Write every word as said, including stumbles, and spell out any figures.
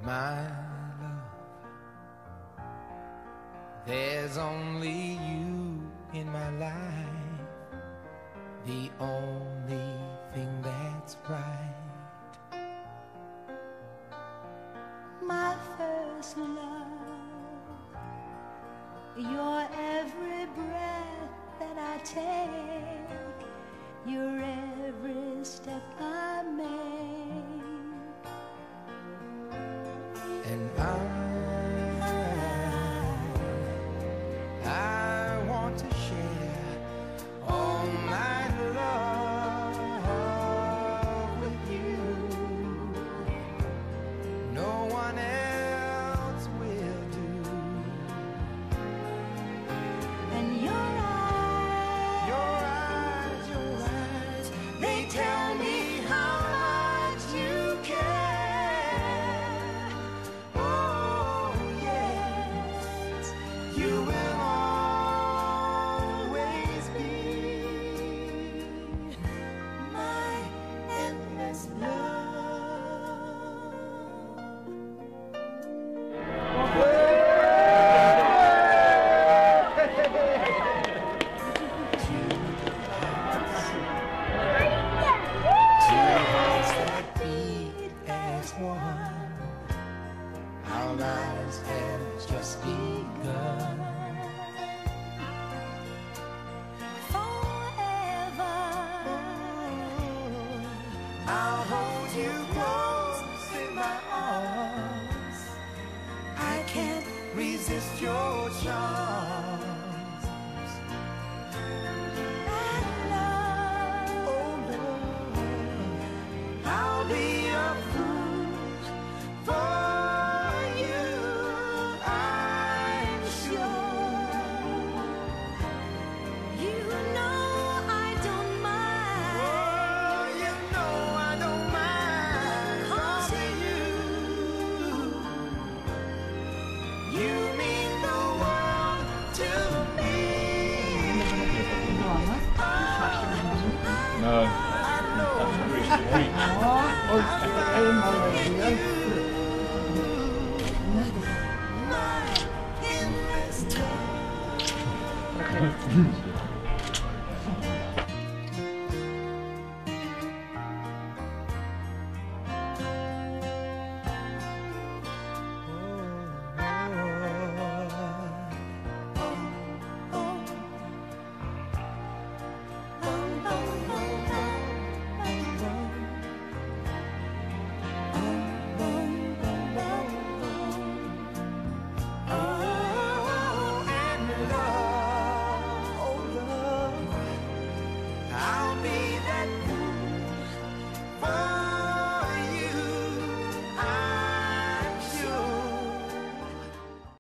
my love. There's only you in my life, the only thing that's right. My first love, your every breath that I take, your every step I make. And I, I want to share all my love with you. No one else will do. And your eyes, Your eyes, your eyes, they tell me how much you care. Oh yes, you will always be my endless love. Two hearts that beat as one. Our lives have just begun. forever. I'll hold you close in my arms. I can't resist your charms. And love, Oh Lord, I'll be a fool for you, I'm sure. you know I don't mind. Oh, you know I don't mind, 'cause you, you mean the world to me. No. I know my endless time.